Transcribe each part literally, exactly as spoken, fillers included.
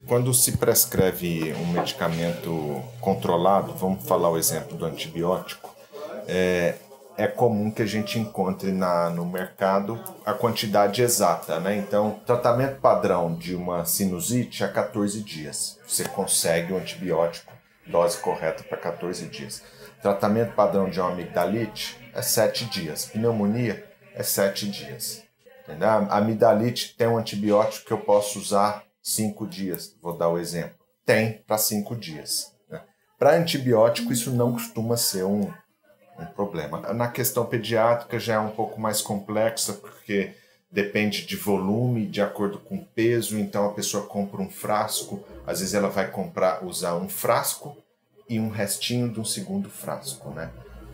Quando se prescreve um medicamento controlado, vamos falar o exemplo do antibiótico, é, é comum que a gente encontre na, no mercado a quantidade exata, né? Então, tratamento padrão de uma sinusite é quatorze dias. Você consegue o antibiótico, dose correta para quatorze dias. Tratamento padrão de uma amigdalite é sete dias. Pneumonia é sete dias. Entendeu? A amigdalite tem um antibiótico que eu posso usar cinco dias, vou dar o exemplo. Tem para cinco dias. Né? Para antibiótico, isso não costuma ser um, um problema. Na questão pediátrica já é um pouco mais complexa, porque depende de volume, de acordo com o peso. Então a pessoa compra um frasco, às vezes ela vai comprar, usar um frasco e um restinho de um segundo frasco. Né?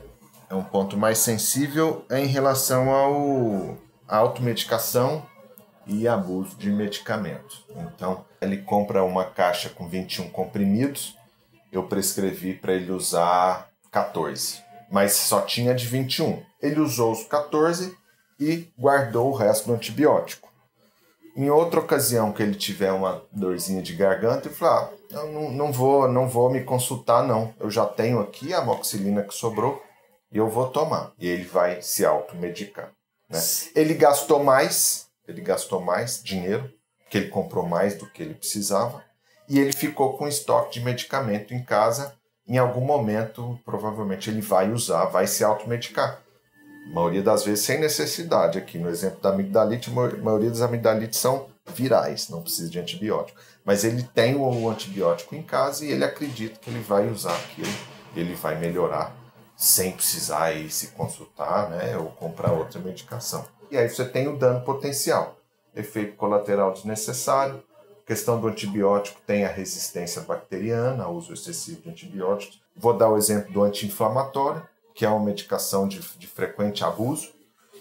É um ponto mais sensível em relação ao à automedicação e abuso de medicamentos. Então, ele compra uma caixa com vinte e um comprimidos, eu prescrevi para ele usar quatorze, mas só tinha de vinte e um. Ele usou os quatorze e guardou o resto do antibiótico. Em outra ocasião que ele tiver uma dorzinha de garganta, ele falou, ah, eu não, não, vou, não vou me consultar não, eu já tenho aqui a amoxicilina que sobrou e eu vou tomar. E ele vai se automedicar. Né? Ele gastou mais, ele gastou mais dinheiro, porque ele comprou mais do que ele precisava, e ele ficou com estoque de medicamento em casa. Em algum momento, provavelmente, ele vai usar, vai se automedicar. A maioria das vezes sem necessidade. Aqui no exemplo da amigdalite, a maioria das amigdalites são virais, não precisa de antibiótico. Mas ele tem o antibiótico em casa e ele acredita que ele vai usar aquilo, ele vai melhorar, sem precisar ir se consultar, né, ou comprar outra medicação. E aí você tem o dano potencial, efeito colateral desnecessário, questão do antibiótico tem a resistência bacteriana, o uso excessivo de antibióticos. Vou dar o exemplo do anti-inflamatório, que é uma medicação de, de frequente abuso,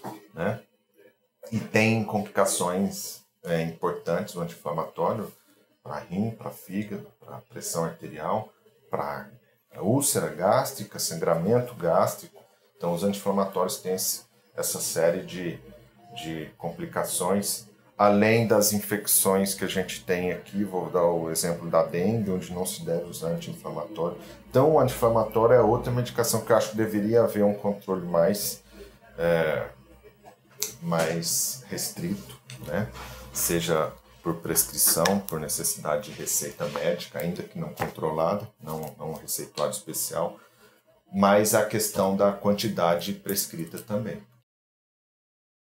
né, e tem complicações é, importantes do anti-inflamatório para rim, para fígado, para pressão arterial, para úlcera gástrica, sangramento gástrico. Então, os anti-inflamatórios têm esse, essa série de, de complicações, além das infecções que a gente tem aqui. Vou dar o exemplo da dengue, onde não se deve usar anti-inflamatório. Então, o anti-inflamatório é outra medicação que eu acho que deveria haver um controle mais, é, mais restrito, né? Seja por prescrição, por necessidade de receita médica, ainda que não controlada, não, não um receituário especial, mas a questão da quantidade prescrita também.